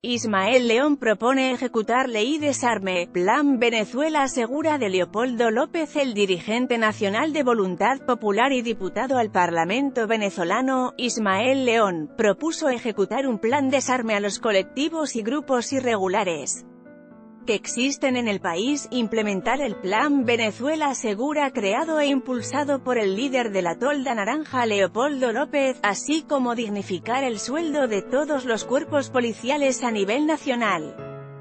Ismael León propone ejecutar ley desarme, Plan Venezuela Segura de Leopoldo López. El dirigente nacional de Voluntad Popular y diputado al Parlamento venezolano, Ismael León, propuso ejecutar un plan desarme a los colectivos y grupos irregulares que existen en el país, implementar el Plan Venezuela Segura creado e impulsado por el líder de la Tolda Naranja Leopoldo López, así como dignificar el sueldo de todos los cuerpos policiales a nivel nacional.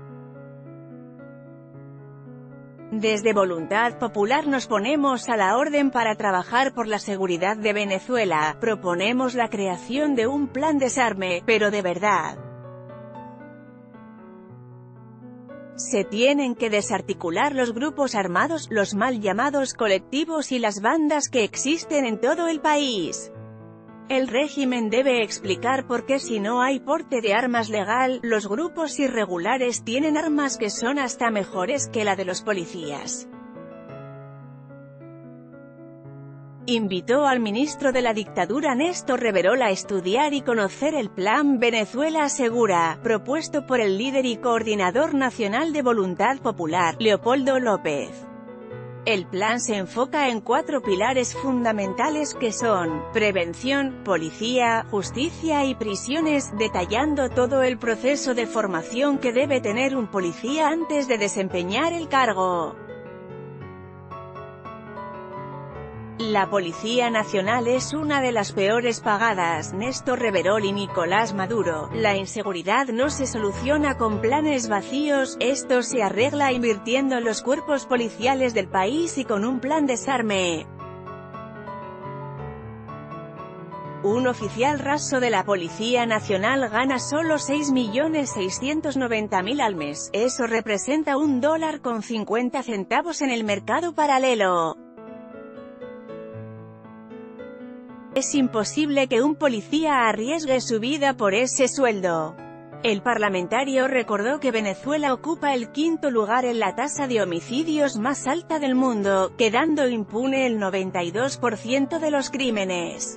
Desde Voluntad Popular nos ponemos a la orden para trabajar por la seguridad de Venezuela. Proponemos la creación de un plan desarme, pero de verdad. Se tienen que desarticular los grupos armados, los mal llamados colectivos y las bandas que existen en todo el país. El régimen debe explicar por qué, si no hay porte de armas legal, los grupos irregulares tienen armas que son hasta mejores que la de los policías. Invitó al ministro de la dictadura Néstor Reverol a estudiar y conocer el Plan Venezuela Segura, propuesto por el líder y coordinador nacional de Voluntad Popular, Leopoldo López. El plan se enfoca en 4 pilares fundamentales que son: prevención, policía, justicia y prisiones, detallando todo el proceso de formación que debe tener un policía antes de desempeñar el cargo. La Policía Nacional es una de las peores pagadas. Néstor Reverol y Nicolás Maduro. La inseguridad no se soluciona con planes vacíos, esto se arregla invirtiendo en los cuerpos policiales del país y con un plan desarme. Un oficial raso de la Policía Nacional gana solo 6.690.000 al mes. Eso representa $1.50 en el mercado paralelo. Es imposible que un policía arriesgue su vida por ese sueldo. El parlamentario recordó que Venezuela ocupa el 5º lugar en la tasa de homicidios más alta del mundo, quedando impune el 92% de los crímenes.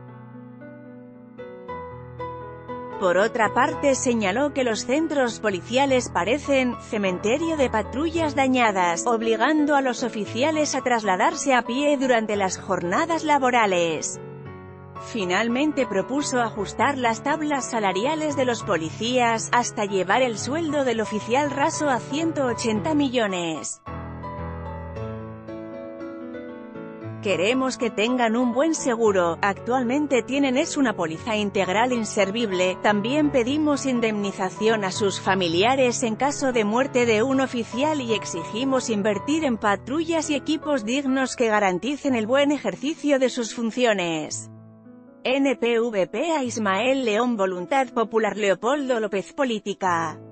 Por otra parte, señaló que los centros policiales parecen cementerio de patrullas dañadas, obligando a los oficiales a trasladarse a pie durante las jornadas laborales. Finalmente propuso ajustar las tablas salariales de los policías, hasta llevar el sueldo del oficial raso a 180 millones. Queremos que tengan un buen seguro, actualmente tienen una póliza integral inservible. También pedimos indemnización a sus familiares en caso de muerte de un oficial y exigimos invertir en patrullas y equipos dignos que garanticen el buen ejercicio de sus funciones. NPVP a Ismael León. Voluntad Popular. Leopoldo López. Política.